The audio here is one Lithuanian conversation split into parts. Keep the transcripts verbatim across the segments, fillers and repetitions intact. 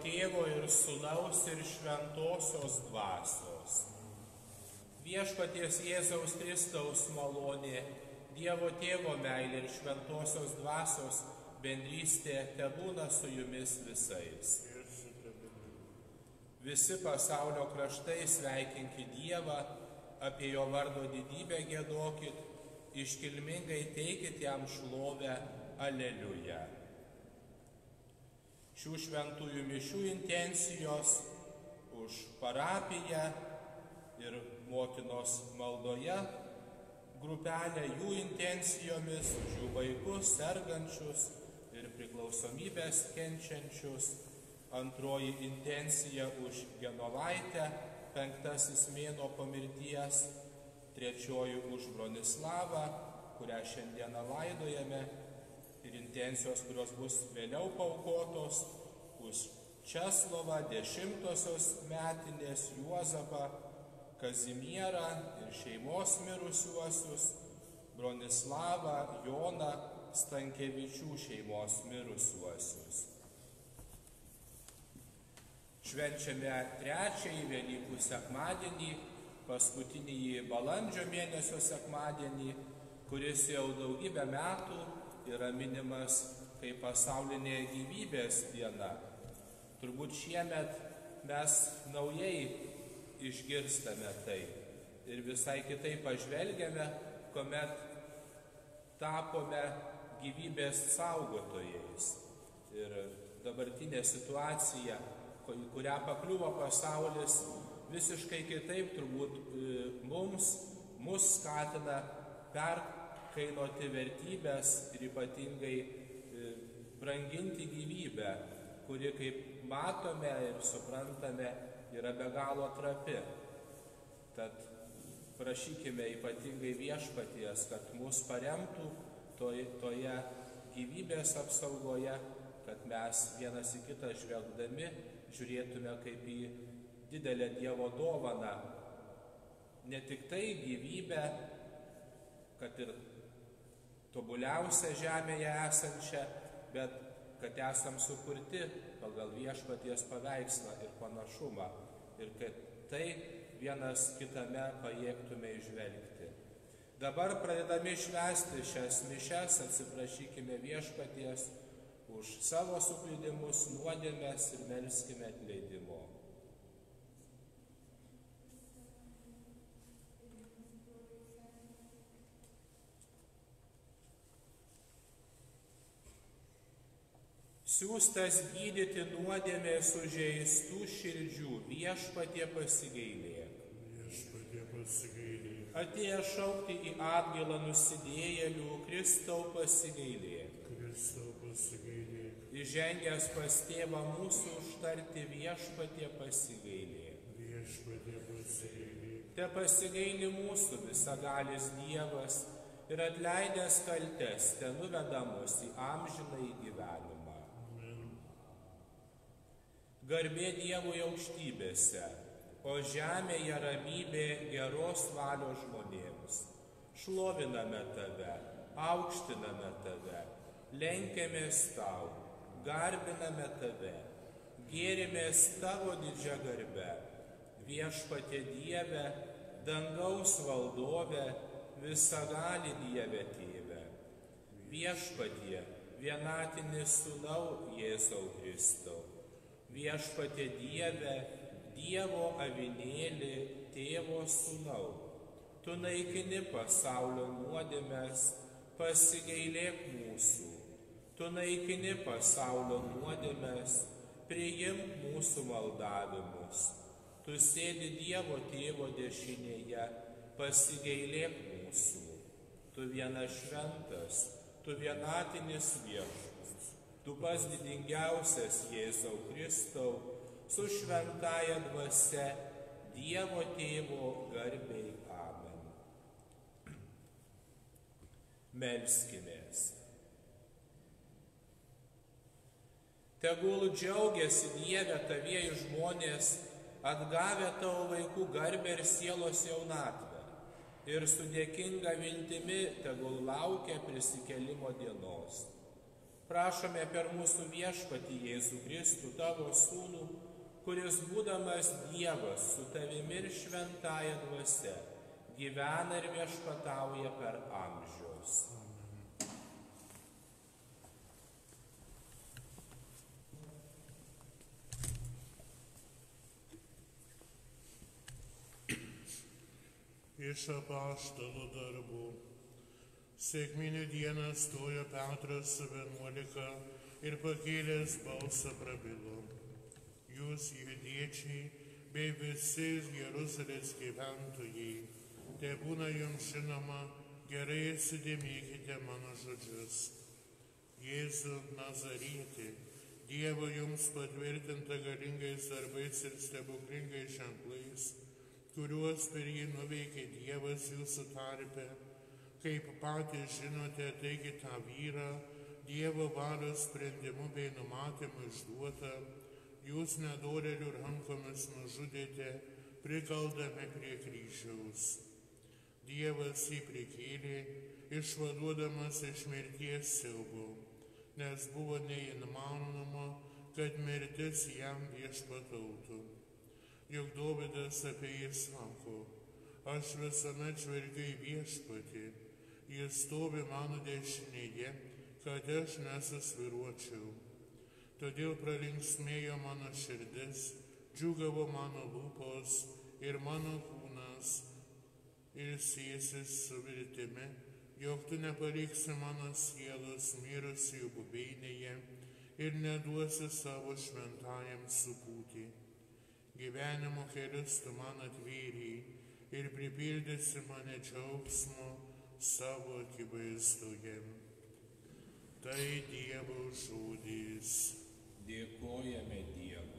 Tėvo ir Sūnaus ir Šventosios Dvasios. Viešpaties Jėzaus Kristaus malonė, Dievo Tėvo meilė ir Šventosios Dvasios bendrystė tebūna su jumis visais. Visi pasaulio kraštai sveikinkit Dievą, apie jo vardo didybę giedokit, iškilmingai teikit jam šlovę, aleliuja. Šių šventųjų mišių intencijos už parapiją ir motinos maldoje grupelę jų intencijomis, už jų vaikus, sergančius ir priklausomybės kenčiančius. Antroji intencija už Genovaitę, penktasis mėnuo po mirties. Trečioji už Bronislavą, kurią šiandieną laidojame. Ir intencijos, kurios bus vėliau paaukotos, už Česlovą, dešimtosios metinės, Juozapą, Kazimierą ir šeimos mirusiuosius, Bronislavą, Joną, Stankevičių šeimos mirusiuosius. Švenčiame trečiąjį Velykų sekmadienį, paskutinįjį balandžio mėnesio sekmadienį, kuris jau daugybę metų yra minimas kaip pasaulinė gyvybės diena. Turbūt šiemet mes naujai išgirstame tai ir visai kitaip pažvelgiame, kuomet tapome gyvybės saugotojais. Ir dabartinė situacija, į kurią pakliuvo pasaulis, visiškai kitaip turbūt mums, mus skatina perkainoti vertybės ir ypatingai branginti gyvybę, kuri, kaip matome ir suprantame, yra be galo trapi. Tad prašykime ypatingai Viešpaties, kad mus paremtų toje, toje gyvybės apsaugoje, kad mes vienas į kitą žvelgdami žiūrėtume kaip į didelę Dievo dovaną, ne tik tai gyvybę, kad ir tobuliausią žemėje esančią, bet kad esam sukurti pagal Viešpaties paveikslą ir panašumą ir kad tai vienas kitame pajėgtume įžvelgti. Dabar pradedami švęsti šias mišias, atsiprašykime Viešpaties už savo suklydimus, nuodėmes ir melskime atleidimo. Siųstas gydyti nuodėmė sužeistų širdžių, Viešpatie pasigailėk. Viešpatie pasigailėk. Atėję šaukti į atgailą nusidėjėlių, Kristau pasigailėk. Kristau pasigailėk. Įžengęs pas Tėvą mūsų užtarti, Viešpatie pasigailėk. Viešpatie pasigailėk. Te pasigaili mūsų visagalis Dievas ir atleidęs kaltes, te nuveda mus į amžinąjį gyvenimą. Garbė Dievui aukštybėse, o žemėje ramybė geros valios žmonėms. Šloviname Tave, aukštiname Tave, lenkiamės Tau, garbiname Tave, gėrimės Tavo didžia garbe. Viešpatie Dieve, dangaus valdove, visagali Dieve Tėve. Viešpatie, vienatinis Sūnau Jėzau Kristau. Viešpatie Dieve, Dievo avinėli, Tėvo Sūnau. Tu naikini pasaulio nuodėmes, pasigailėk mūsų. Tu naikini pasaulio nuodėmes, priimk mūsų maldavimus. Tu sėdi Dievo Tėvo dešinėje, pasigailėk mūsų. Tu vienas šventas, tu vienatinis Viešpats. Tu pats didingiausias Jėzau Kristau, su šventaja dvasia, Dievo Tėvo garbei. Amen. Melskimės. Tegul džiaugiasi Dieve tavieji žmonės, atgavę tavo vaikų garbę ir sielos jaunatvę, ir su dėkinga viltimi tegul laukia prisikėlimo dienos. Prašome per mūsų viešpatį Jėzų Kristų, tavo sūnų, kuris būdamas Dievas su tavimi ir šventąja dvasia, gyvena ir viešpatauja per amžius. Iš apaštalų darbų. Sekminių dieną stojo Petras su vienuolika ir pakėlęs balsą prabilo. Jūs, judiečiai, bei visi Jeruzalės gyventojai, te būna jums žinoma, gerai įsidėmėkite mano žodžius. Jėzų Nazarietį, Dievo jums patvirtinta galingais darbais ir stebuklingais ženklais, kuriuos per jį nuveikė Dievas jūsų tarpe, kaip patys žinote, taigi tą vyrą, Dievo valios sprendimu bei numatymu išduotą, jūs nedorėlių rankomis nužudėte, prikaldami prie kryžiaus. Dievas jį prikėlė, išvaduodamas iš mirties siaubo, nes buvo neįmanoma, kad mirtis jam viešpatautų. Juk Dovydas apie jį sako, aš visuomet žvelgiu į viešpatį, jis stovi mano dešinėje, kad aš nesusvyruočiau. Todėl pralinksmėjo mano širdis, džiūgavo mano lūpos ir mano kūnas, ir sėsis su viltimi, jog tu nepaliksi mano sielos mirusiųjų buveinėje ir neduosi savo šventajam supūti. Gyvenimo kelius tu man atvėrei ir pripildysi mane džiaugsmo savo akivaizdoje. Tai Dievo žodis. Dėkojame Dievui.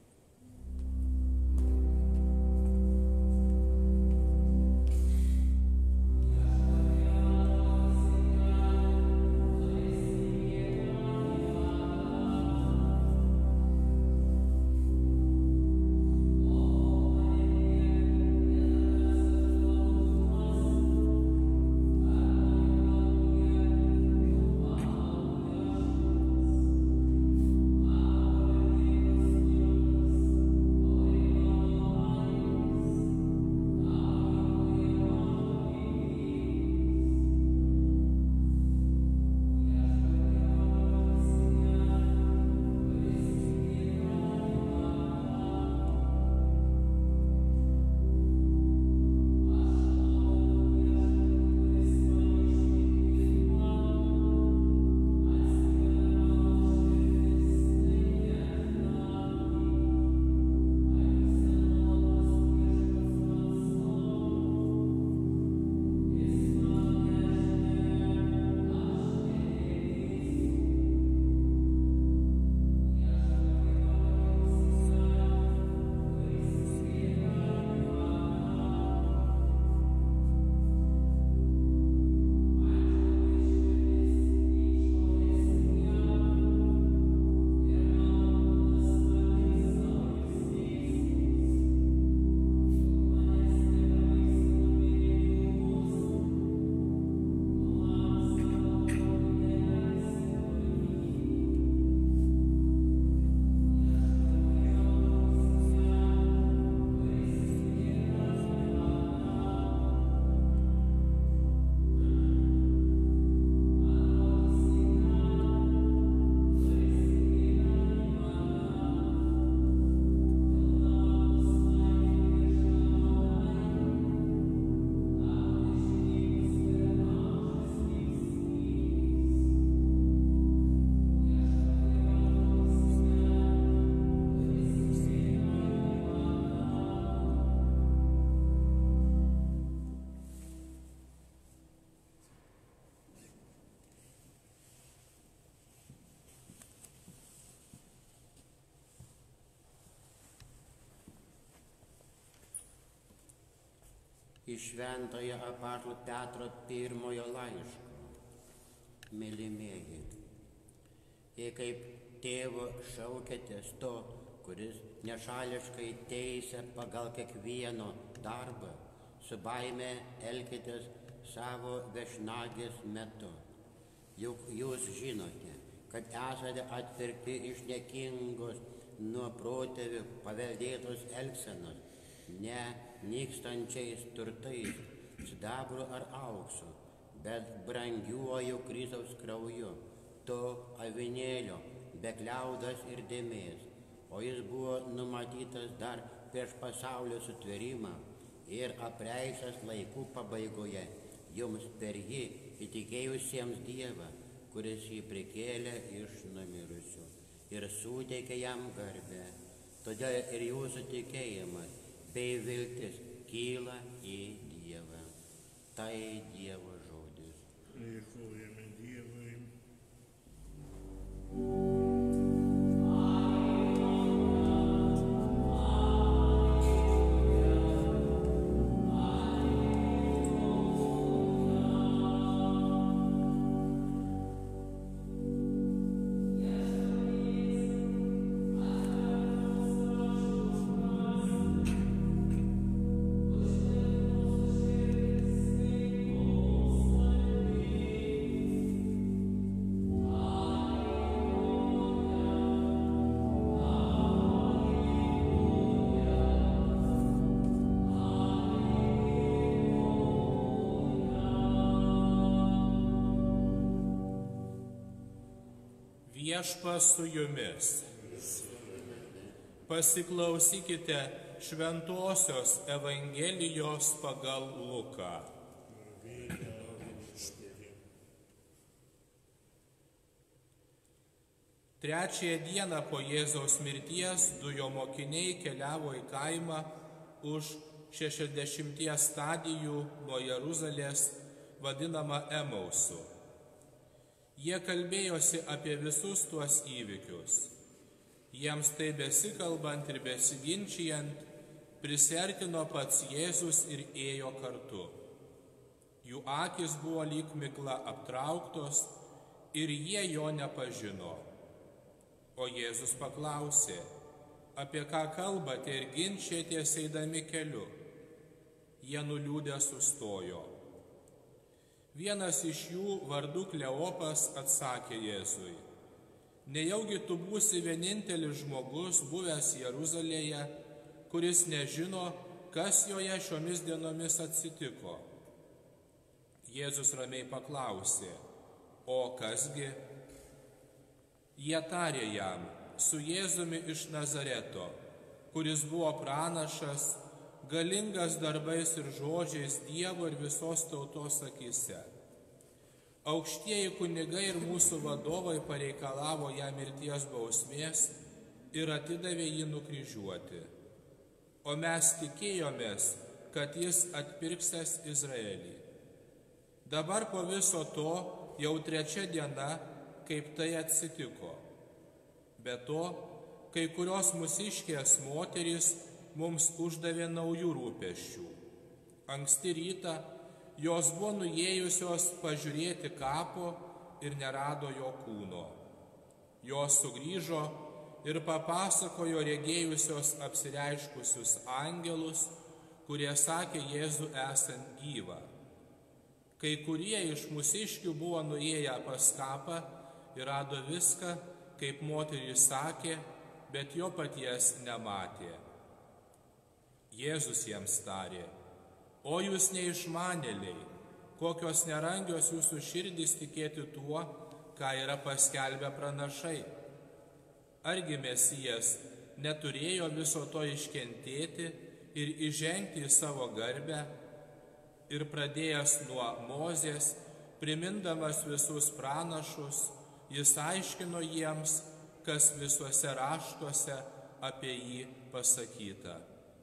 Iš Šventojo apaštalo Petro pirmojo laiško. Mylimieji, jei kaip tėvo šaukėtės to, kuris nešališkai teisia pagal kiekvieno darbą, su baime elkitės savo viešnagės metu. Juk jūs žinote, kad esate atpirkti iš niekingos nuo protėvių paveldėtos elgsenos, ne nykstančiais turtais, sidabru ar auksu, bet brangiuoju Kristaus krauju, to avinėlio, be kliaudos ir dėmės, o jis buvo numatytas dar prieš pasaulio sutvėrimą ir apreikštas laikų pabaigoje, jums per jį įtikėjusiems Dievą, kuris jį prikėlė iš numirusių ir suteikė jam garbę. Todėl ir jūsų tikėjimas bei viltis kyla į Dievą. Tai Dievo žodis. Dėkojame Dievui. Viešpats su jumis. Pasiklausykite Šventosios Evangelijos pagal Luką. Trečiąją dieną po Jėzaus mirties du jo mokiniai keliavo į kaimą už šešiasdešimties stadijų nuo Jeruzalės, vadinamą Emausu. Jie kalbėjosi apie visus tuos įvykius. Jiems tai besikalbant ir besiginčijant, prisiartino pats Jėzus ir ėjo kartu. Jų akys buvo lyg migla aptrauktos ir jie jo nepažino. O Jėzus paklausė, apie ką kalbate ir ginčijatės eidami keliu. Jie nuliūdę sustojo. Vienas iš jų, vardu Kleopas, atsakė Jėzui, nejaugi tu būsi vienintelis žmogus buvęs Jeruzalėje, kuris nežino, kas joje šiomis dienomis atsitiko. Jėzus ramiai paklausė, o kasgi? Jie tarė jam, su Jėzumi iš Nazareto, kuris buvo pranašas, galingas darbais ir žodžiais Dievo ir visos tautos akyse. Aukštieji kunigai ir mūsų vadovai pareikalavo jam mirties bausmės ir atidavė jį nukryžiuoti. O mes tikėjomės, kad jis atpirksiąs Izraelį. Dabar po viso to jau trečia diena, kaip tai atsitiko. Be to, kai kurios mūsiškės moterys mums uždavė naujų rūpesčių. Anksti rytą jos buvo nuėjusios pažiūrėti kapo ir nerado jo kūno. Jos sugrįžo ir papasakojo regėjusios apsireiškusius angelus, kurie sakė Jėzų esant gyvą. Kai kurie iš mūsiškių buvo nuėję pas kapą ir rado viską, kaip moteris sakė, bet jo paties nematė. Jėzus jiems tarė, o jūs neišmanėliai, kokios nerangios jūsų širdys tikėti tuo, ką yra paskelbę pranašai. Argi Mesijas neturėjo viso to iškentėti ir įžengti į savo garbę, ir pradėjęs nuo Mozės, primindamas visus pranašus, jis aiškino jiems, kas visuose raštuose apie jį pasakyta.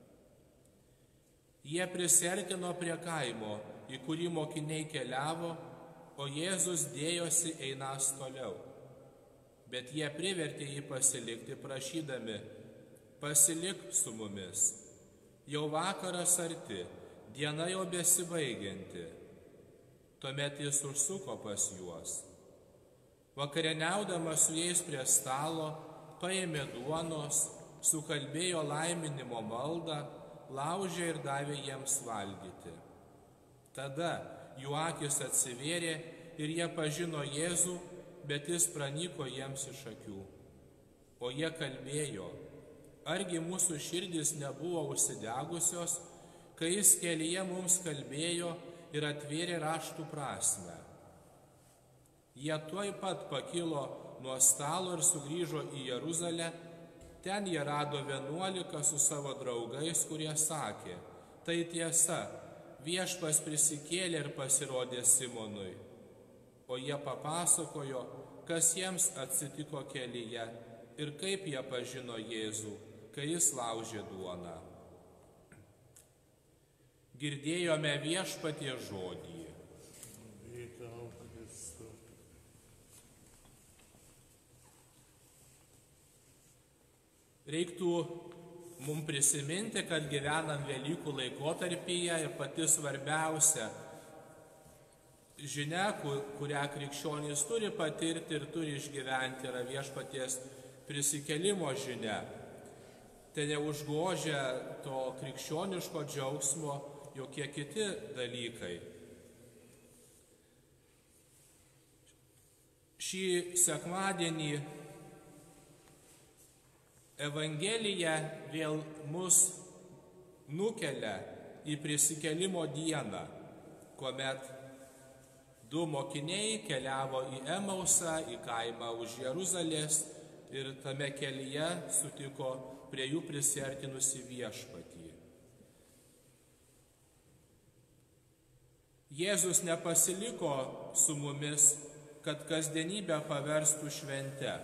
Jie prisiartino prie kaimo, į kurį mokiniai keliavo, o Jėzus dėjosi einas toliau. Bet jie privertė jį pasilikti, prašydami, pasilik su mumis. Jau vakaras arti, diena jau besibaigianti. Tuomet jis užsuko pas juos. Vakarieniaudamas su jais prie stalo, paėmė duonos, sukalbėjo laiminimo maldą, laužė ir davė jiems valgyti. Tada jų akys atsivėrė ir jie pažino Jėzų, bet jis pranyko jiems iš akių. O jie kalbėjo, argi mūsų širdys nebuvo užsidegusios, kai jis kelyje mums kalbėjo ir atvėrė raštų prasmę. Jie tuoj pat pakilo nuo stalo ir sugrįžo į Jeruzalę. Ten jie rado vienuolika su savo draugais, kurie sakė, tai tiesa, Viešpats prisikėlė ir pasirodė Simonui. O jie papasakojo, kas jiems atsitiko kelyje ir kaip jie pažino Jėzų, kai jis laužė duoną. Girdėjome Viešpaties žodį. Tau, Kristau. Reiktų mums prisiminti, kad gyvenam Velykų laikotarpyje ir pati svarbiausia žinia, kurią krikščionys turi patirti ir turi išgyventi, yra Viešpaties prisikėlimo žinia. Tai neužgožia to krikščioniško džiaugsmo jokie kiti dalykai. Šį sekmadienį Evangelija vėl mus nukelia į prisikėlimo dieną, kuomet du mokiniai keliavo į Emausą, į kaimą už Jeruzalės ir tame kelyje sutiko prie jų prisiartinusi Viešpatį. Jėzus nepasiliko su mumis, kad kasdienybę paverstų švente.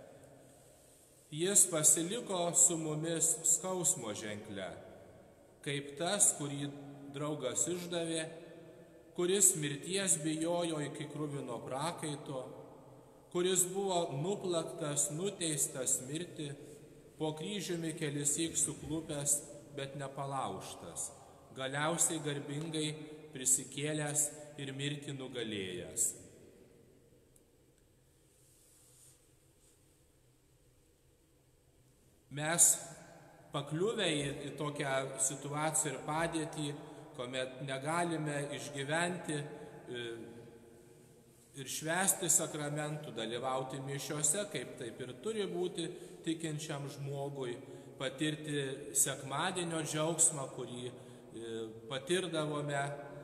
Jis pasiliko su mumis skausmo ženkle, kaip tas, kurį draugas išdavė, kuris mirties bijojo iki kruvino prakaito, kuris buvo nuplaktas, nuteistas mirti, po kryžiumi kelissyk suklupęs, bet nepalaužtas, galiausiai garbingai prisikėlęs ir mirtį nugalėjęs. Mes pakliuvę į, į tokią situaciją ir padėtį, kuomet negalime išgyventi ir švęsti sakramentų, dalyvauti mišiose, kaip taip ir turi būti tikinčiam žmogui, patirti sekmadienio džiaugsmą, kurį patirdavome.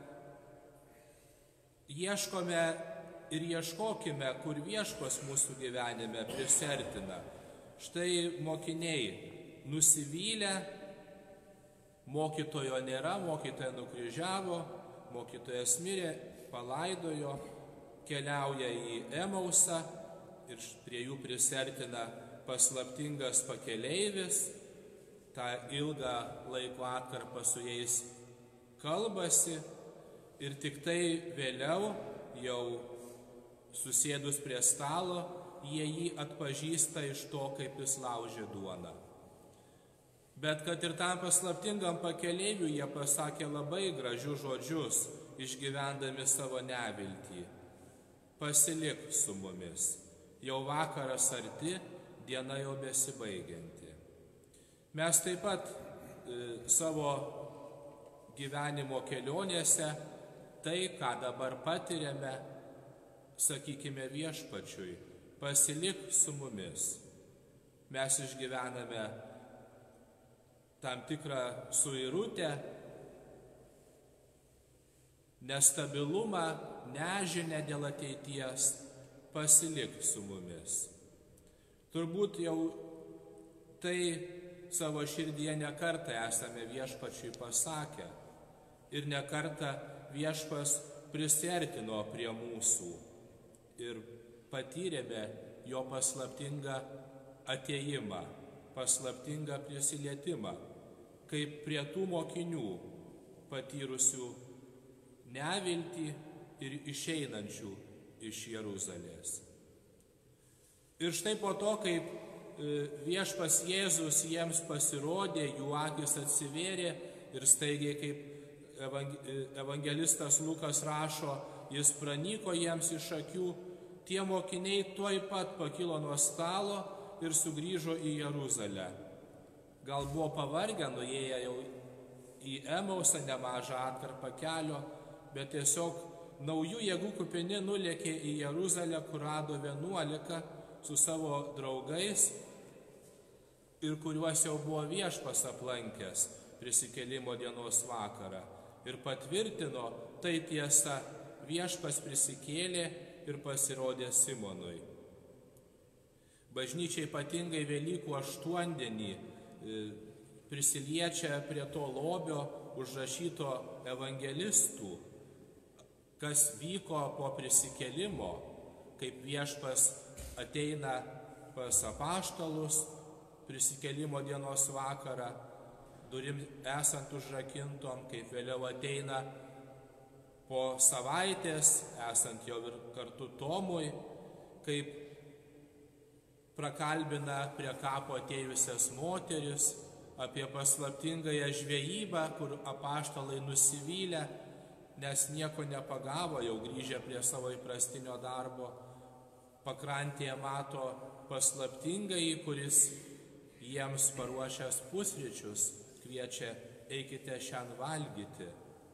Ieškome ir ieškokime, kur Viešpas mūsų gyvenime prisiartina. Štai mokiniai nusivylę, mokytojo nėra, mokytoją nukryžiavo, mokytojas mirė, palaidojo, keliauja į Emausą ir prie jų prisiartina paslaptingas pakeleivis, tą ilgą laiko atkarpą su jais kalbasi ir tik tai vėliau, jau susėdus prie stalo, jie jį atpažįsta iš to, kaip jis laužė duoną. Bet kad ir tam paslaptingam pakeleiviui jie pasakė labai gražius žodžius, išgyvendami savo neviltį. Pasilik su mumis, jau vakaras arti, diena jau besibaigianti. Mes taip pat e, savo gyvenimo kelionėse tai, ką dabar patiriame, sakykime Viešpačiui, pasilik su mumis. Mes išgyvename tam tikrą suirutę, nestabilumą, nežinę dėl ateities, pasilik su mumis. Turbūt jau tai savo širdyje nekartą esame Viešpačiui pasakę ir nekartą Viešpas prisiartino prie mūsų ir patyrėme jo paslaptingą atėjimą, paslaptingą prisilietimą, kaip prie tų mokinių patyrusių neviltį ir išeinančių iš Jeruzalės. Ir štai po to, kaip Viešpas Jėzus jiems pasirodė, jų akis atsivėrė ir staigiai, kaip evangelistas Lukas rašo, jis pranyko jiems iš akių, tie mokiniai tuoj pat pakilo nuo stalo ir sugrįžo į Jeruzalę. Gal buvo pavargę, nuėję jau į Emausą nemažą atkarpą kelio, bet tiesiog naujų jėgų kupini nulėkė į Jeruzalę, kur rado vienuolika su savo draugais ir kuriuos jau buvo viešpas aplankęs prisikėlimo dienos vakarą. Ir patvirtino, tai tiesa, viešpas prisikėlė ir pasirodė Simonui. Bažnyčia ypatingai Velykų aštuondienį prisiliečia prie to lobio užrašyto evangelistų, kas vyko po prisikėlimo, kaip viešpas ateina pas apaštalus prisikėlimo dienos vakarą, durim esant užrakintom, kaip vėliau ateina po savaitės, esant jau ir kartu Tomui, kaip prakalbina prie kapo atėjusias moteris, apie paslaptingąją žvejybą, kur apaštalai nusivylę, nes nieko nepagavo, jau grįžę prie savo įprastinio darbo, pakrantėje mato paslaptingąjį, kuris jiems paruošęs pusryčius kviečia, eikite šiandien valgyti.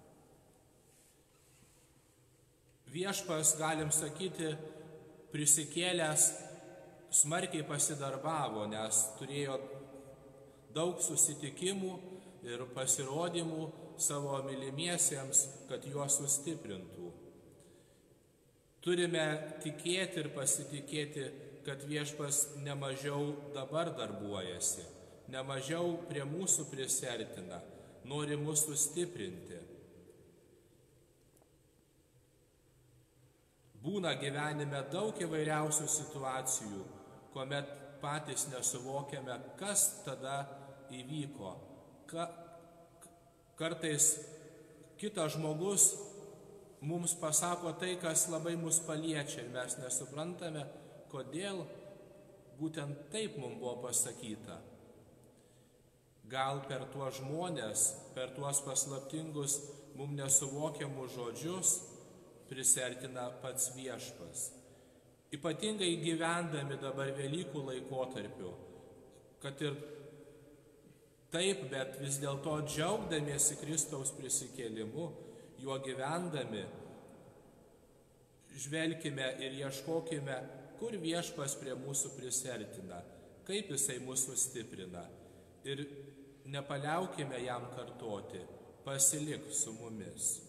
Viešpas, galim sakyti, prisikėlęs smarkiai pasidarbavo, nes turėjo daug susitikimų ir pasirodymų savo mylimiesiems, kad juos sustiprintų. Turime tikėti ir pasitikėti, kad viešpas nemažiau dabar darbuojasi, nemažiau prie mūsų prisertina, nori mus sustiprinti. Būna gyvenime daug įvairiausių situacijų, kuomet patys nesuvokiame, kas tada įvyko. Ka, kartais kitas žmogus mums pasako tai, kas labai mus paliečia ir mes nesuprantame, kodėl būtent taip mums buvo pasakyta. Gal per tuos žmonės, per tuos paslaptingus mums nesuvokiamus žodžius prisertina pats viešpas. Ypatingai gyvendami dabar Velykų laikotarpiu, kad ir taip, bet vis dėlto džiaugdamiesi Kristaus prisikėlimu, juo gyvendami, žvelkime ir ieškokime, kur viešpas prie mūsų prisertina, kaip jisai mūsų stiprina. Ir nepaliaukime jam kartoti, pasilik su mumis.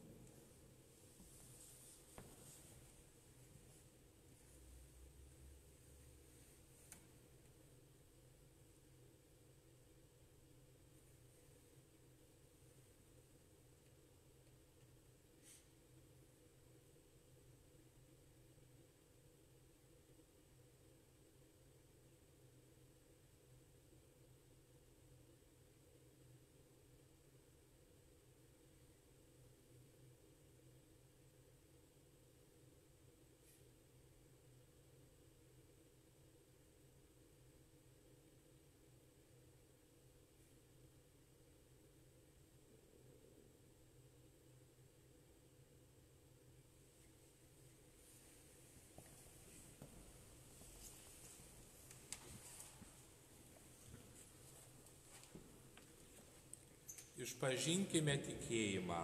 Išpažinkime tikėjimą.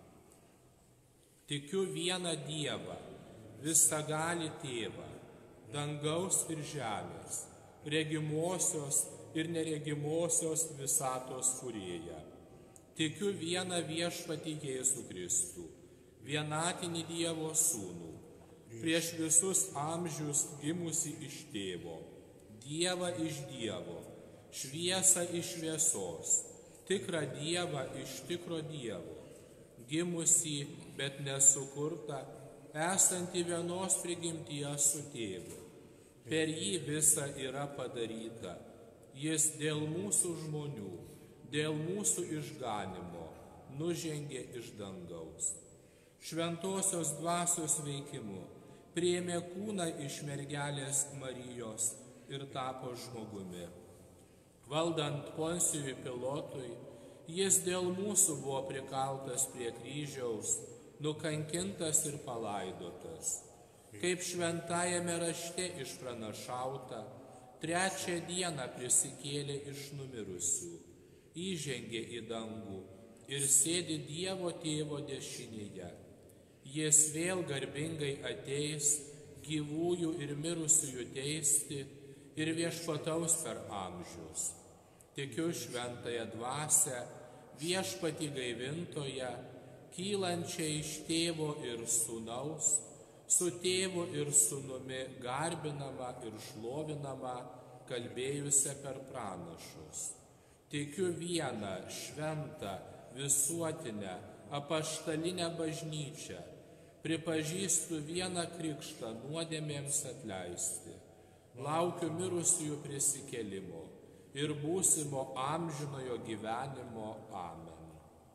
Tikiu vieną Dievą, visagalį Tėvą, dangaus ir žemės, regimosios ir neregimosios visatos kūrėją. Tikiu vieną viešpatį Jėzų Kristų, vienatinį Dievo Sūnų, prieš visus amžius gimusi iš Tėvo, Dievą iš Dievo, šviesą iš šviesos, tikrą Dievą iš tikro Dievo, gimusį, bet nesukurtą, esantį vienos prigimties su Tėvu. Per jį visa yra padaryta. Jis dėl mūsų žmonių, dėl mūsų išganimo nužengė iš dangaus. Šventosios dvasios veikimu priėmė kūną iš mergelės Marijos ir tapo žmogumi. Valdant Poncijui Pilotui, jis dėl mūsų buvo prikaltas prie kryžiaus, nukankintas ir palaidotas. Kaip šventajame rašte išpranašauta, trečią dieną prisikėlė iš numirusių, įžengė į dangų ir sėdi Dievo Tėvo dešinėje. Jis vėl garbingai ateis gyvųjų ir mirusiųjų teisti ir viešpataus per amžius. Tikiu šventąją dvasią, viešpatį gaivintoją, kylančią iš tėvo ir sūnaus, su tėvu ir sūnumi garbinama ir šlovinama, kalbėjusią per pranašus. Tikiu vieną šventą, visuotinę, apaštalinę bažnyčią, pripažįstu vieną krikštą nuodėmėms atleisti, laukiu mirusiųjų prisikėlimo ir būsimo amžinojo gyvenimo. Amen.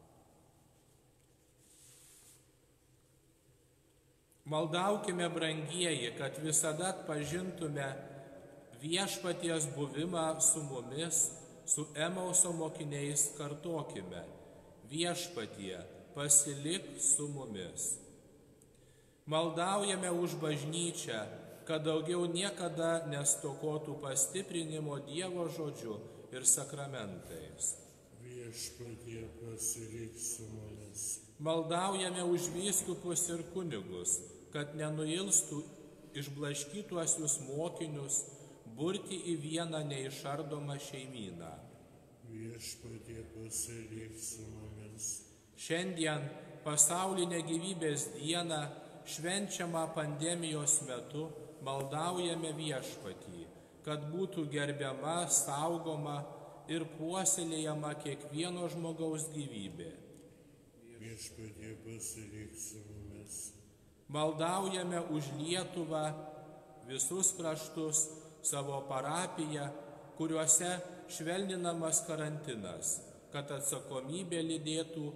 Maldaukime, brangieji, kad visada atpažintume viešpaties buvimą su mumis, su Emauso mokiniais kartokime: viešpatie, pasilik su mumis. Maldaujame už bažnyčią, kad daugiau niekada nestokotų pastiprinimo Dievo žodžiu ir sakramentais. Viešpatie, pasilik su mumis. Maldaujame už vyskupus ir kunigus, kad nenuilstų išblaškytuosius mokinius burti į vieną neišardomą šeimyną. Viešpatie, pasilik su mumis. Šiandien pasaulinę gyvybės dieną, švenčiamą pandemijos metu, maldaujame viešpatį, kad būtų gerbiama, saugoma ir puoselėjama kiekvieno žmogaus gyvybė. Viešpatie, pasilik su mumis. Maldaujame už Lietuvą, visus kraštus, savo parapiją, kuriuose švelninamas karantinas, kad atsakomybė lydėtų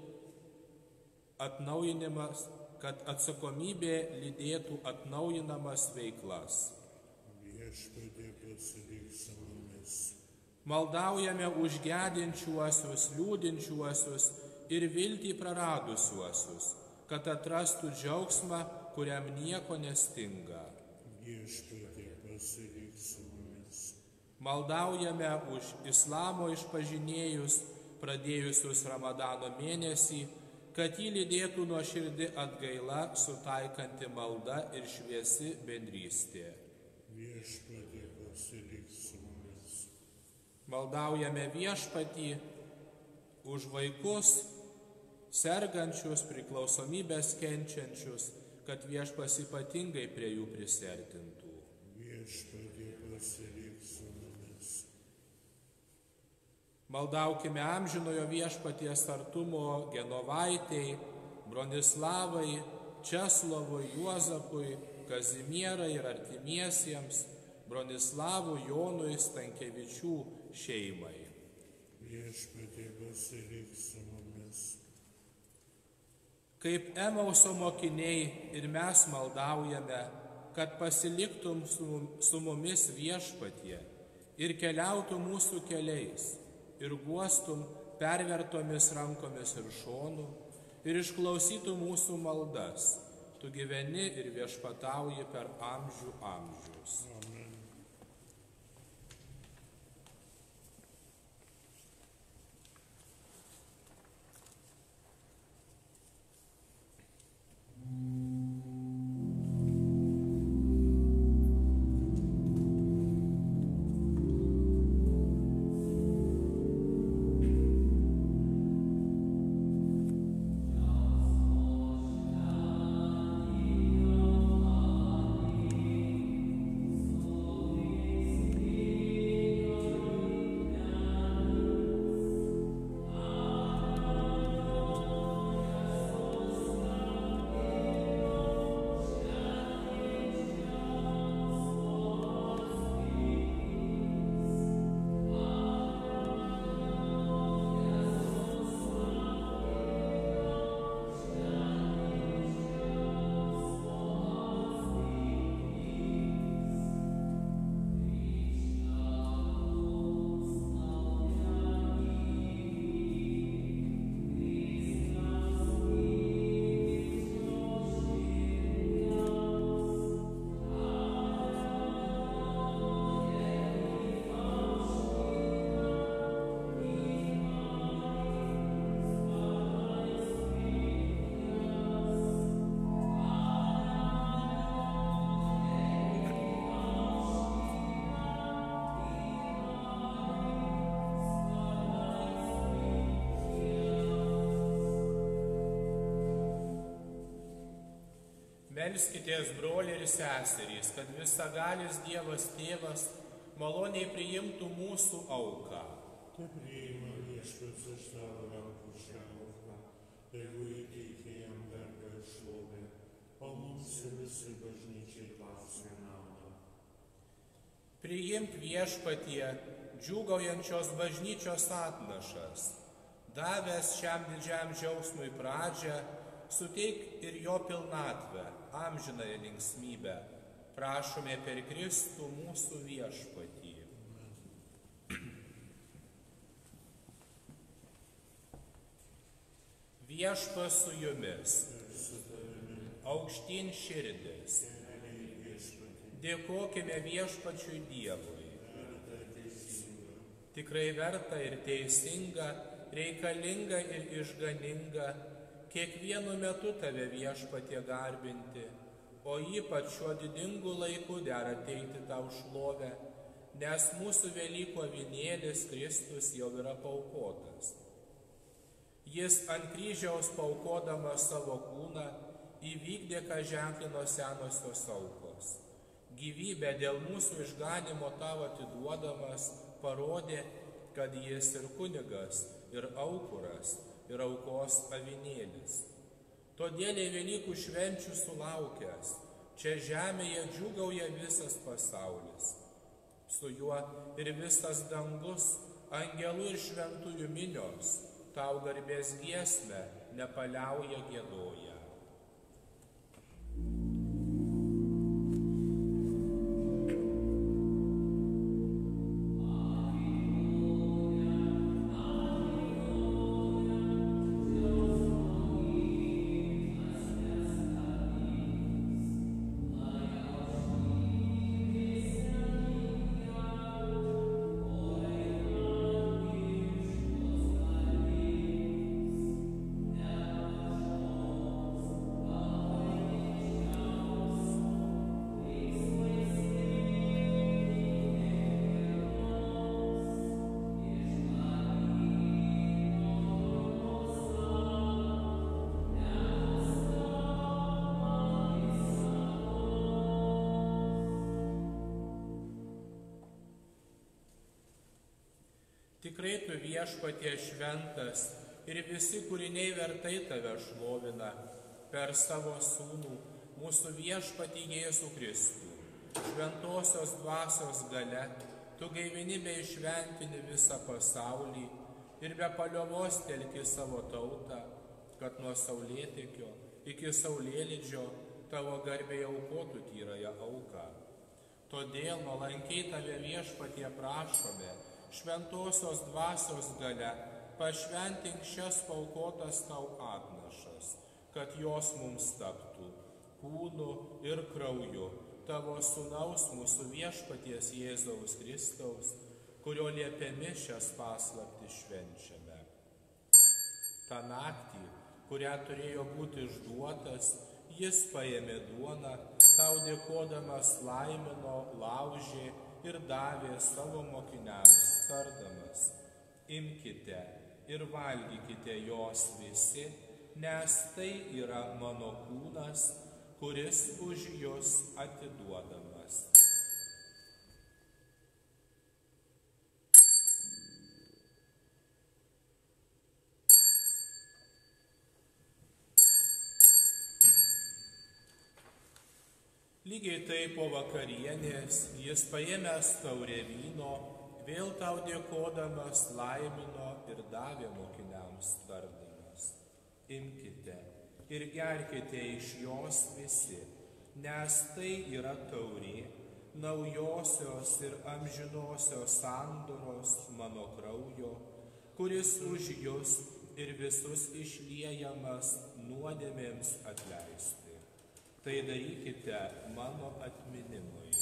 atnaujinimas, kad atsakomybė lydėtų atnaujinamas veiklas. Viešpatie, pasilik su mumis. Maldaujame už gedinčiuosius, liūdinčiuosius ir viltį praradusiuosius, kad atrastų džiaugsmą, kuriam nieko nestinga. Viešpatie, pasilik su mumis. Maldaujame už islamo išpažinėjus, pradėjusius Ramadano mėnesį, kad jį lydėtų nuoširdi atgaila, sutaikanti malda ir šviesi bendrystė. Viešpatie, pasilik su mumis. Maldaujame viešpatį už vaikus, sergančius, priklausomybės kenčiančius, kad viešpas ypatingai prie jų prisertintų. Viešpatie, pasilik su mumis. Maldaukime amžinojo viešpaties artumo Genovaitei, Bronislavai, Česlovui, Juozapui, Kazimierai ir artimiesiems, Bronislavui, Jonui, Stankevičių šeimai. Viešpatie, pasilik su mumis. Kaip Emauso mokiniai ir mes maldaujame, kad pasiliktum su mumis viešpatie ir keliautų mūsų keliais, ir guostum pervertomis rankomis ir šonu, ir išklausytų mūsų maldas. Tu gyveni ir viešpatauji per amžių amžius. Amen. Melskitės, broliai ir seserys, kad visagalis Dievas Tėvas maloniai priimtų mūsų auką. Te priima viešpats iš tavo rankų šią auką, tegu įteikia jam garbę ir šlovę, o mums ir visai bažnyčiai dvasinę naudą. Priimk viešpatie džiūgaujančios bažnyčios atnašas, davęs šiam didžiam džiaugsmui pradžią, suteik ir jo pilnatvę, amžinąją linksmybę. Prašome per Kristų mūsų viešpatį. Viešpas su jumis, aukštyn širdis. Dėkokime viešpačiui Dievui. Tikrai verta ir teisinga, reikalinga ir išganinga, kiekvienu metu tave viešpatie garbinti, o ypač šiuo didingu laiku dera teikti tau šlovę, nes mūsų Velykų avinėlis Kristus jau yra paaukotas. Jis ant kryžiaus paaukodamas savo kūną įvykdė, ką ženklino senosios aukos. Gyvybę dėl mūsų išganimo tavo atiduodamas parodė, kad jis ir kunigas, ir aukuras, ir aukos avinėlis. Todėl į Velykų švenčių sulaukęs, čia žemėje džiūgauja visas pasaulis. Su juo ir visas dangus, angelų ir šventųjų minios, tau garbės giesmę nepaliauja giedoja. Tikrai tu viešpatie šventas ir visi kūriniai vertai tave šlovina per savo sūnų, mūsų viešpatį Jėzų Kristų. Šventosios dvasios galia, tu gaivini bei šventini visą pasaulį ir be paliovos telki savo tautą, kad nuo saulėtekio iki saulėlydžio tavo garbėje aukotų tyrąją auką. Todėl nuolankiai tave viešpatie prašome, šventosios dvasios galia, pašventink šias paukotas tau atnašas, kad jos mums taptų kūnu ir krauju tavo sūnaus mūsų viešpaties Jėzaus Kristaus, kurio liepiami šias paslaptis švenčiame. Ta naktį, kurią turėjo būti išduotas, jis paėmė duoną, tau dėkodamas laimino, laužė ir davė savo mokiniams, tardamas: imkite ir valgykite jos visi, nes tai yra mano kūnas, kuris už jus atiduodamas. Lygiai taip po vakarienės jis paėmęs taurę vyno, vėl tau dėkodamas laimino ir davė mokiniams tardamas: imkite ir gerkite iš jos visi, nes tai yra taurė naujosios ir amžinosios sandoros mano kraujo, kuris už jus ir visus išliejamas nuodėmėms atleisti. Tai darykite mano atminimui.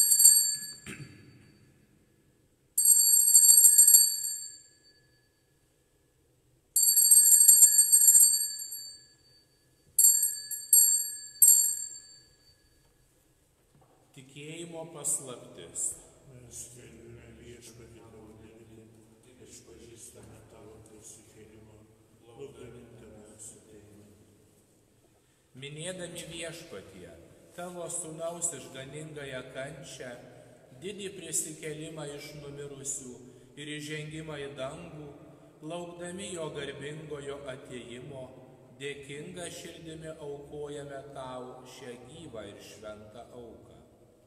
Tikėjimo paslaptis. Mes skelbime viešpatį tavo mirtį, išpažįstame tavo prisikėlimą, laukdami tavęs atėjimą. minėdami viešpatie, tavo sūnaus išganingąją kančią, didį prisikėlimą iš numirusių ir įžengimą į dangų, laukdami jo garbingojo atėjimo, dėkinga širdimi aukojame tau šią gyvą ir šventą auką.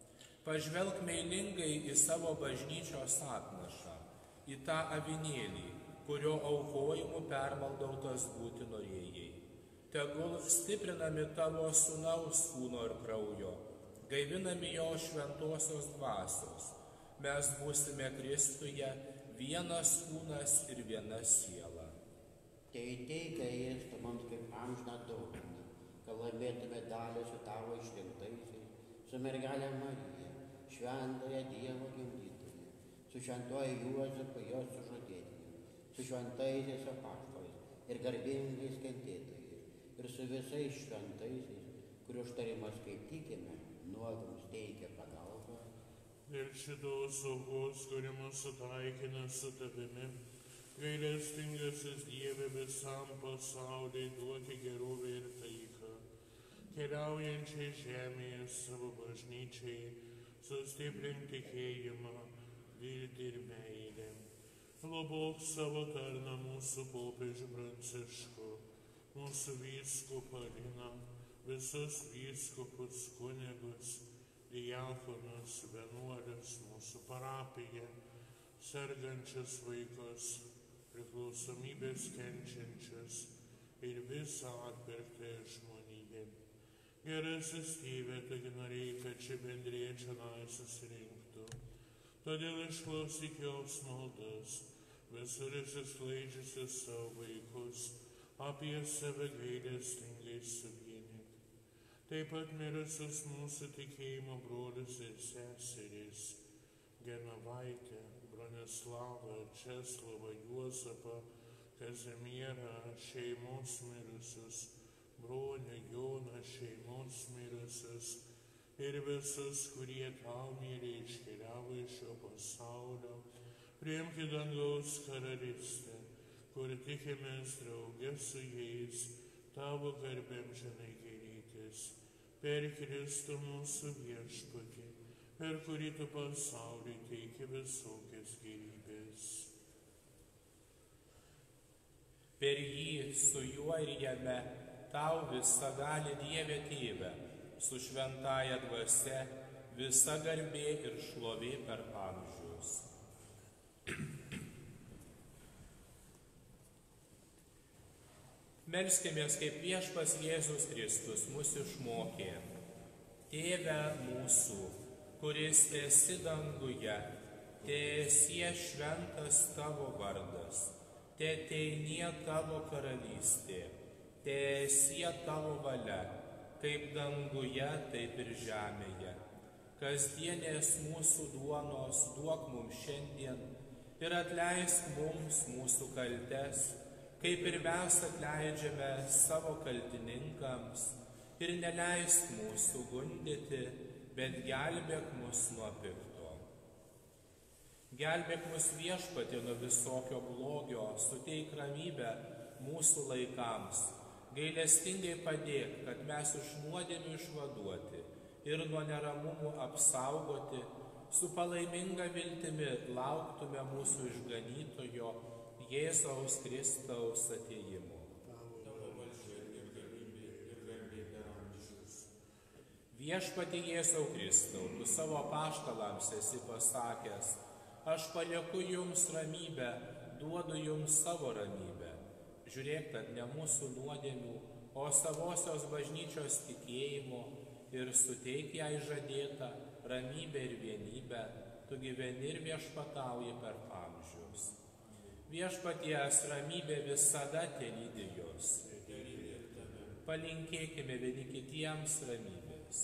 Pažvelk meilingai į savo bažnyčios atnašą, į tą avinėlį, kurio aukojimu permaldautas būti norėjai. Tegul stiprinami tavo sūnaus kūno ir kraujo, gaivinami jo šventosios dvasios, mes būsime Kristuje vienas kūnas ir viena siela. Tai teikia jis mums kaip amžiną dovaną, kad laimėtume dalį su tavo išrinktaisiais, su mergelė Marija, šventąją Dievo gimdytoją, su šventuoju Juozapu jos sužadėtiniu, su šventaisiais apaštalais ir garbingais kentėtojais, ir su visais šventaisiais, kurių užtarimas, kaip tikime, nuodams teikia pagalbą. Ir šitos aukos, kuri mus sutaikina su tavimi, gailestingasis Dieve visam pasauliui duoti gerovę ir taiką, keliaujančiai žemėje savo bažnyčiai, sustiprink tikėjimą, viltį ir meilę. Globok savo tarną mūsų popiežių Pranciškų, mūsų vyskupą Liną, visus vyskupus, kunigus, diakonus, vienuolius, mūsų parapiją, sergančius vaikus, priklausomybės kenčiančius ir visą atpirktąją žmoniją. Gerasis Tėve, taigi norėjai, kad ši bendrija čionai susirinktų. Todėl išklausyk jos maldas, visur išsisklaidžiusius savo vaikus, apie save gailestingai suvienyk. Taip pat mirusius mūsų tikėjimo brolius ir seserys, Genovaitę, Bronislavą, Česlavą, Juozapą, Kazimierą, šeimos mirusius, Bronę, Joną, šeimos mirusius ir visus, kurie tau myliai iškeliavo iš šio pasaulio, priimk į dangaus karalystę, kur tikimės drauge su jais, tavo garbėm žinai gėrytis, per Kristų mūsų viešpatį, per kurį tu pasauliui teiki visokias gėrybės. Per jį, su juo ir jame, tau visagali Dieve Tėve, su šventąja dvasia, visa garbė ir šlovė per amžius. Melskimės, kaip viešpas Jėzus Kristus mus išmokė. Tėve mūsų, kuris esi danguje, teesie šventas tavo vardas, teateinie tavo karalystė, teesie tavo valia, kaip danguje, taip ir žemėje. Kasdienės mūsų duonos duok mums šiandien ir atleisk mums mūsų kaltes, kaip ir mes atleidžiame savo kaltininkams, ir neleisk mūsų gundyti, bet gelbėk mus nuo pikto. Gelbėk mus viešpatie nuo visokio blogio, suteik ramybę mūsų laikams, gailestingai padėk, kad mes iš nuodėmių išvaduoti ir nuo neramumų apsaugoti, su palaiminga viltimi lauktume mūsų išganytojo Jėzaus Kristaus atėjimo. Viešpatie Jėzau Kristau, tu savo apaštalams esi pasakęs, aš palieku jums ramybę, duodu jums savo ramybę. Žiūrėk, kad ne mūsų nuodėmių, o savosios bažnyčios tikėjimo ir suteik jai žadėtą ramybę ir vienybę, tu gyveni ir viešpatauji per amžius. Viešpaties ramybė visada telydi jus. Palinkėkime vieni kitiems ramybės.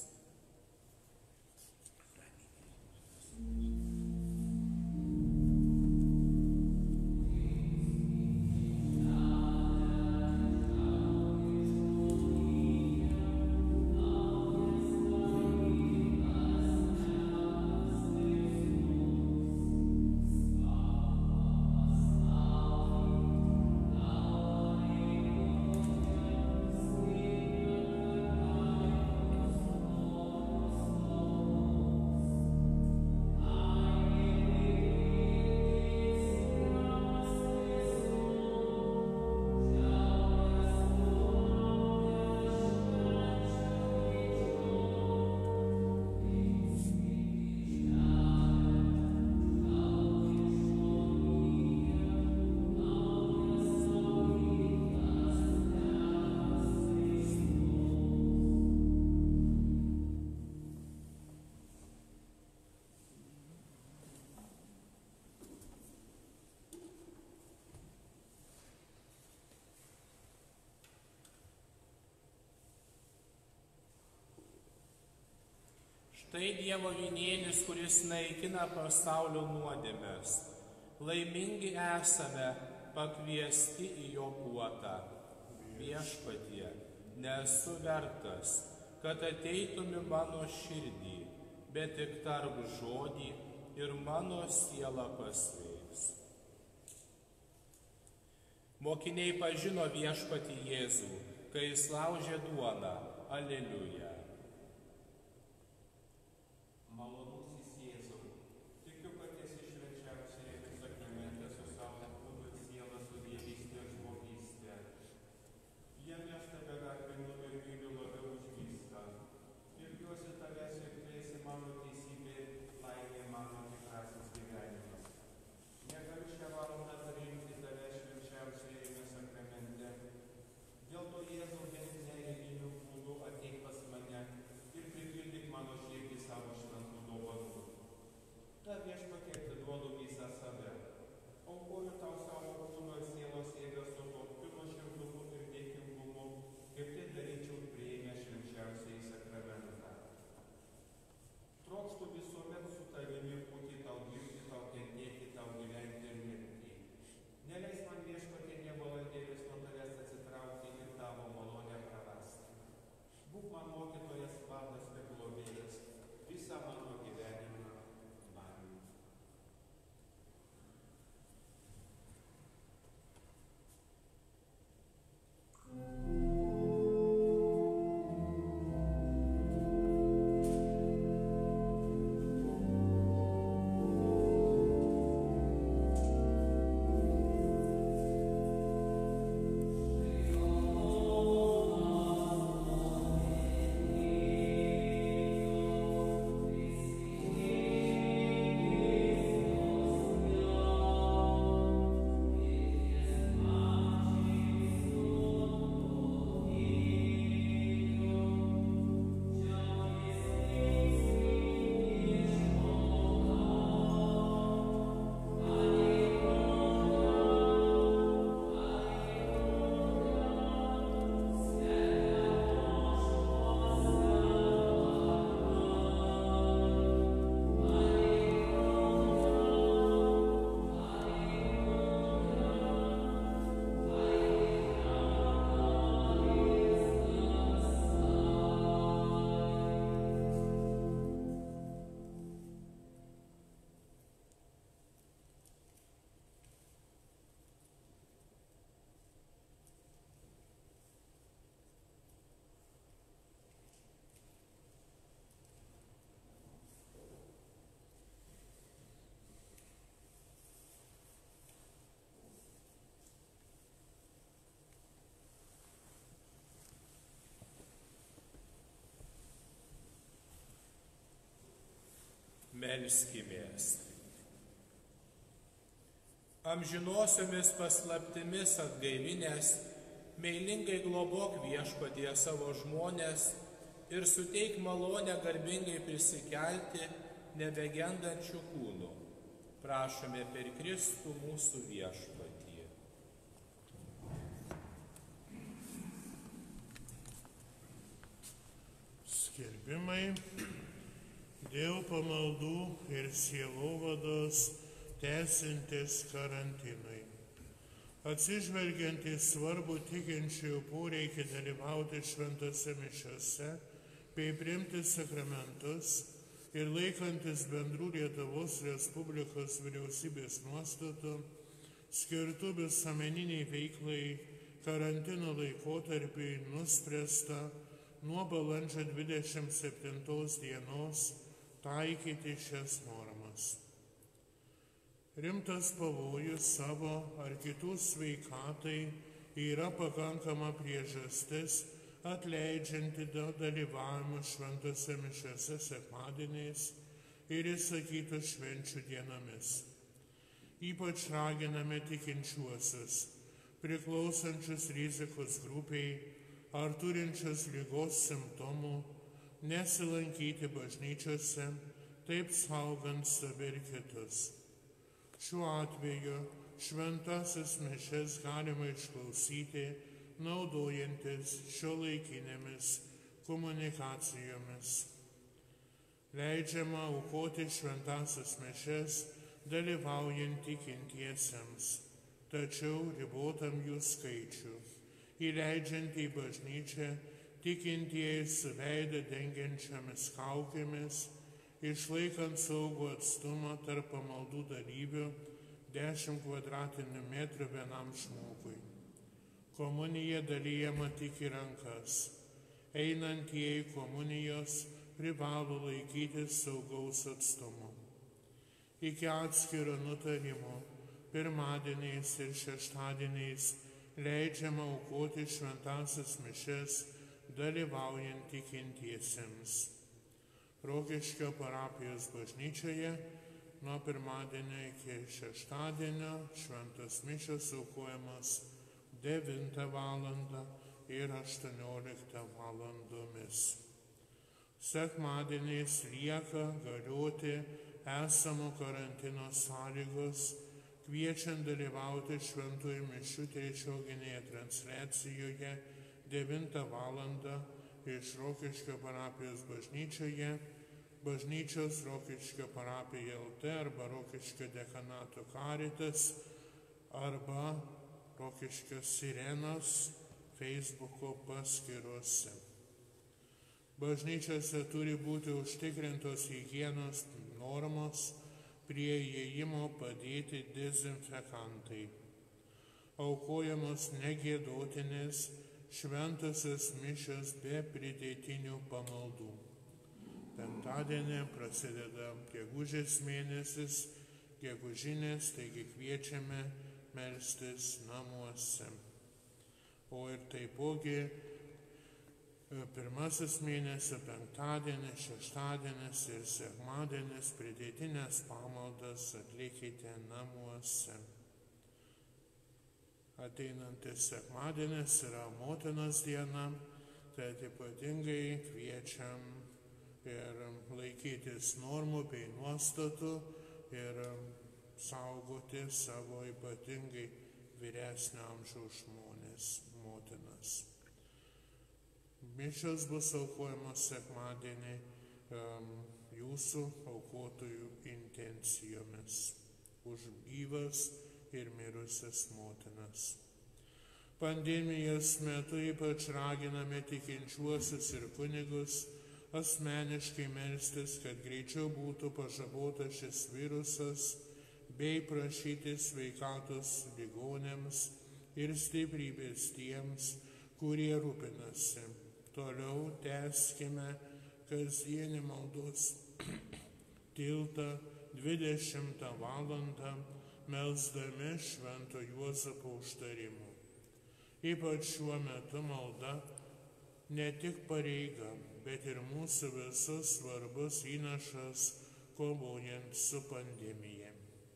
Štai Dievo vynėlis, kuris naikina pasaulio nuodėmes. Laimingi esame pakviesti į jo puotą. Viešpatie, nesu vertas, kad ateitumi mano širdį, bet tik tark žodį ir mano siela pasveiks. Mokiniai pažino Viešpatį Jėzų, kai jis laužė duoną. Aleliuja. Malonusis Jėzau, tikiu, kad esi švenčiausiajame sakramente su savo kūnu ir siela su dievystė ir žmogystė. Jame aš tave garbinu ir myliu labiau už viską. Ilgiuosi tavęs ir tu esi mano teisybė, laimė mano tikrasis gyvenimas. Negaliu šią valandą priimti tave švenčiausiajame sakramente. Dėl to Jėzau bent nereginiu būdu ateik pas mane ir pripildyk mano širdį savo šventų dovanų. Ta Viešpatie atiduodu visą save. Aukoju tau savo kūno ir sielos jėgas su tokiu nuoširdumu ir dėkingumu, kaip tai daryčiau priėmę švenčiausiąjį sakramentą. Trokštu visuomet su tavimi būti, tau dirbti, tau kentėti, tau gyventi ir mirti. Neleis man Viešpatie nė valandėlės nuo tavęs atsitraukti ir tavo malonę prarasti. Būk man mokytojas, vadas ir globėjas visą mano gyvenimą. Amen. Melskimės. Amžinosiomis paslaptimis atgaivinęs, meilingai globok Viešpatie savo žmones ir suteik malonę garbingai prisikelti nebegendančių kūnų. Prašome per Kristų mūsų Viešpatį. Skelbimai dėl pamaldų ir sielovados tęsintis karantinui. Atsižvelgiant į svarbų tikinčiųjų poreikį dalyvauti šventose mišiose bei priimti sakramentus ir laikantis bendrų Lietuvos Respublikos vyriausybės nuostatų, skirtų visuomeniniai veiklai karantino laikotarpiui nuspręsta nuo balandžio dvidešimt septintos dienos taikyti šias normas. Rimtas pavojus savo ar kitų sveikatai yra pakankama priežastis atleidžianti dalyvavimą šventose mišiose sekmadieniais ir įsakytų švenčių dienomis. Ypač raginame tikinčiuosius, priklausančius rizikos grupiai ar turinčius ligos simptomų, nesilankyti bažnyčiose, taip saugant save ir kitus. Šiuo atveju šventasis mišias galima išklausyti, naudojantis šiuolaikinėmis komunikacijomis. Leidžiama aukoti šventąsias mišias dalyvaujant tikintiesiems, tačiau ribotam jų skaičių, įleidžiant į bažnyčią tikintieji su veidą dengiančiamis kaukėmis, išlaikant saugų atstumą tarp pamaldų dalyvių dešimt kvadratinių metrų vienam žmogui. Komunija dalyjama tik į rankas. Einantieji komunijos privalo laikytis saugaus atstumo. Iki atskiro nutarimo pirmadieniais ir šeštadieniais leidžiama aukoti šventąsias mišias dalyvaujant tikintiesiems. Rokiškio parapijos bažnyčioje nuo pirmadienio iki šeštadienio šventos mišios aukojamas devintą valandą ir aštuonioliktą valandomis. Sekmadieniais lieka galioti esamo karantino sąlygos, kviečiant dalyvauti šventųjų mišių tiesioginėje transliacijoje devintą valandą iš Rokiškio parapijos bažnyčioje, bažnyčios Rokiškio parapija L T arba Rokiškio dekanato Caritas arba Rokiškio Sirenos Facebooko paskyrose. Bažnyčiose turi būti užtikrintos higienos normos, prie įėjimo padėti dezinfekantai. Aukojamos negiedotinės šventosios mišios be pridėtinių pamaldų. Penktadienį prasideda gegužės mėnesis, gegužinės, taigi kviečiame melstis namuose. O ir taipogi pirmasis mėnesio penktadienis, šeštadienis ir sekmadienis pridėtinės pamaldas atlikite namuose. Ateinantis sekmadienis yra motinos diena, tad ypatingai kviečiam ir laikytis normų bei nuostatų ir saugoti savo ypatingai vyresnio amžiaus žmonės, motinas. Mišios bus aukojamos sekmadienį um, jūsų aukotojų intencijomis už gyvas ir mirusias motinas. Pandemijos metu ypač raginame tikinčiuosius ir kunigus asmeniškai melstis, kad greičiau būtų pažabotas šis virusas, bei prašyti sveikatos ligonėms ir stiprybės tiems, kurie rūpinasi. Toliau tęskime kasdienį maldos tiltą dvidešimtą valandą, melsdami Švento Juozapo užtarimu. Ypač šiuo metu malda ne tik pareiga, bet ir mūsų visus svarbus įnašas kovojant su pandemija.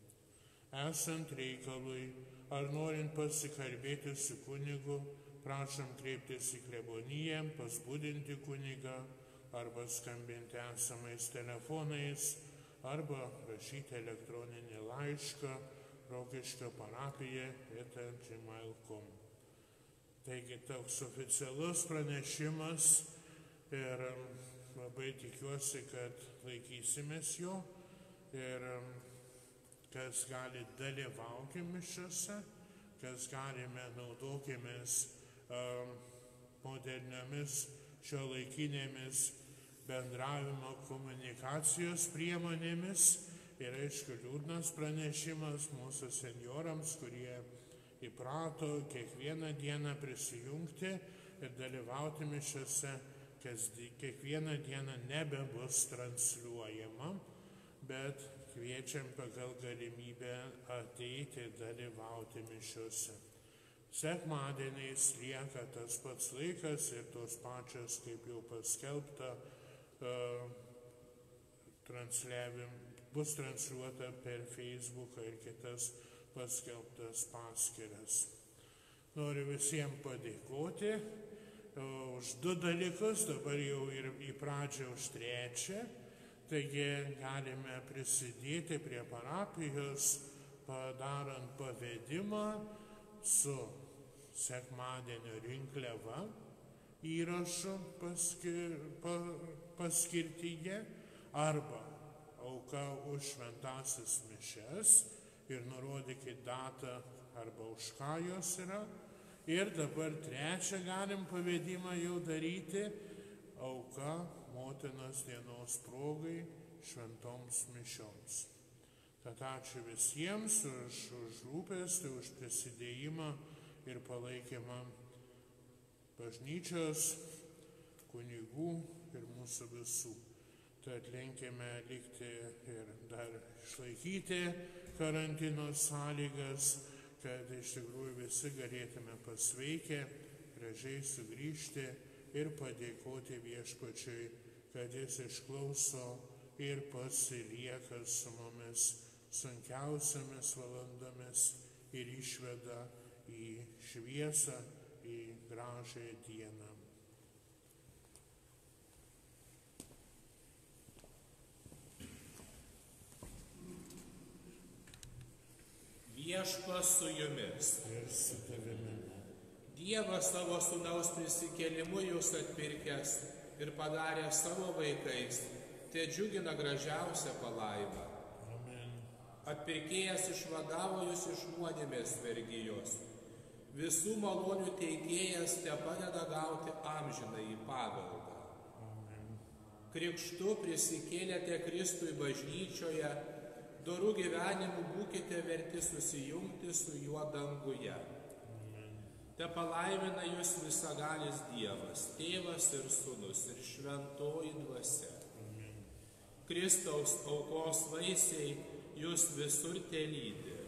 Esant reikalui ar norint pasikalbėti su kunigu, prašom kreiptis į kleboniją, pasbudinti kunigą arba skambinti esamais telefonais arba rašyti elektroninį laišką Rokiškio parapija eta gmail taškas com. Taigi toks oficialus pranešimas ir labai tikiuosi, kad laikysimės jo ir kas gali dalyvauti mišiose, kas galime naudokimės moderniomis šiuolaikinėmis bendravimo komunikacijos priemonėmis ir aišku liūdnas pranešimas mūsų senjorams, kurie įprato kiekvieną dieną prisijungti ir dalyvauti mišiose, kas kiekvieną dieną nebebus transliuojama, bet kviečiam pagal galimybę ateiti ir dalyvauti mišiose. Sekmadieniais lieka tas pats laikas ir tos pačios, kaip jau paskelbta, bus transliuota per Facebooką ir kitas paskelbtas paskyras. Noriu visiems padėkoti už du dalykus, dabar jau ir į pradžią už trečią. Taigi galime prisidėti prie parapijos, padarant pavedimą su sekmadienio rinkliava įrašu paskir, pa, paskirtyje arba auka už šventasias mišias ir nurodykit datą arba už ką jos yra. Ir dabar trečią galim pavedimą jau daryti, auka motinos dienos progai šventoms mišioms. Tad ačiū visiems už, už rūpestį, už prisidėjimą ir palaikymą bažnyčios, kunigų ir mūsų visų. Tad linkime likti ir dar išlaikyti karantino sąlygas, kad iš tikrųjų visi galėtume pasveikę, gražiai sugrįžti ir padėkoti Viešpačiui, kad Jis išklauso ir pasilieka su mumis sunkiausiamis valandomis ir išveda į šviesą, į gražią dieną. Viešpas su jumis. Ir su tavimi. Dievas savo sūnaus prisikėlimu jūs atpirkęs ir padaręs savo vaikais, te džiugina gražiausią palaimą. Amen. Atpirkėjas išvadavo jūs iš nuodėmės vergijos. Visų malonių teikėjas te padeda gauti amžinąjį paveldą. Amen. Krikštu prisikėlėte Kristui bažnyčioje, dorų gyvenimu būkite verti susijungti su juo danguje. Amen. Te palaimina jūs visagalis Dievas, Tėvas ir Sūnus ir Šventoji Dvasia. Amen. Kristaus aukos vaisiai jūs visur telydi.